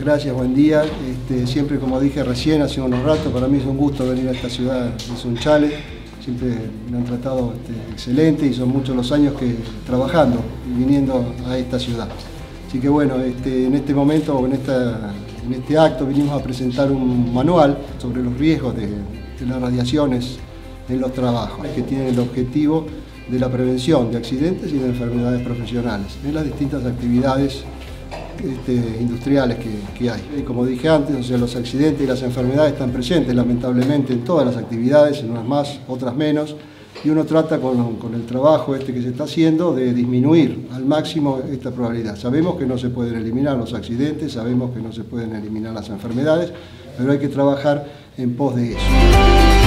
gracias, buen día. Siempre, como dije recién, hace unos ratos, para mí es un gusto venir a esta ciudad de Sunchales. Siempre me han tratado excelente y son muchos los años que trabajando y viniendo a esta ciudad. Así que bueno, en este momento, en este acto, vinimos a presentar un manual sobre los riesgos de las radiaciones en los trabajos, que tienen el objetivo de la prevención de accidentes y de enfermedades profesionales en las distintas actividades industriales que hay. Y como dije antes, o sea, los accidentes y las enfermedades están presentes lamentablemente en todas las actividades, en unas más, otras menos, y uno trata con el trabajo que se está haciendo de disminuir al máximo esta probabilidad. Sabemos que no se pueden eliminar los accidentes, sabemos que no se pueden eliminar las enfermedades, pero hay que trabajar en pos de eso.